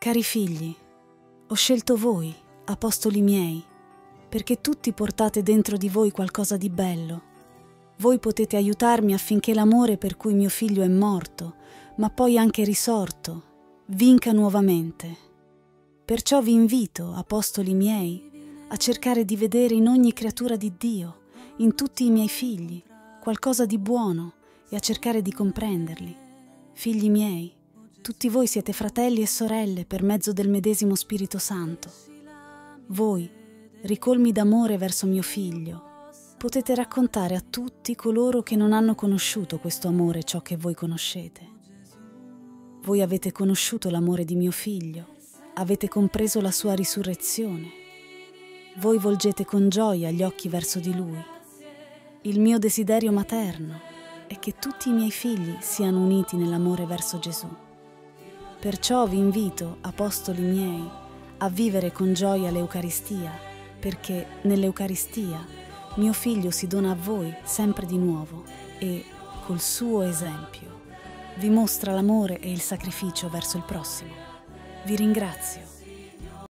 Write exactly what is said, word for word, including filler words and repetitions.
Cari figli, ho scelto voi, apostoli miei, perché tutti portate dentro di voi qualcosa di bello. Voi potete aiutarmi affinché l'amore per cui mio figlio è morto, ma poi anche risorto, vinca nuovamente. Perciò vi invito, apostoli miei, a cercare di vedere in ogni creatura di Dio, in tutti i miei figli, qualcosa di buono e a cercare di comprenderli. Figli miei, tutti voi siete fratelli e sorelle per mezzo del medesimo Spirito Santo. Voi, ricolmi d'amore verso mio figlio, potete raccontare a tutti coloro che non hanno conosciuto questo amore ciò che voi conoscete. Voi avete conosciuto l'amore di mio figlio, avete compreso la sua risurrezione. Voi volgete con gioia gli occhi verso di lui. Il mio desiderio materno è che tutti i miei figli siano uniti nell'amore verso Gesù. Perciò vi invito, apostoli miei, a vivere con gioia l'Eucaristia, perché nell'Eucaristia mio figlio si dona a voi sempre di nuovo e, col suo esempio, vi mostra l'amore e il sacrificio verso il prossimo. Vi ringrazio.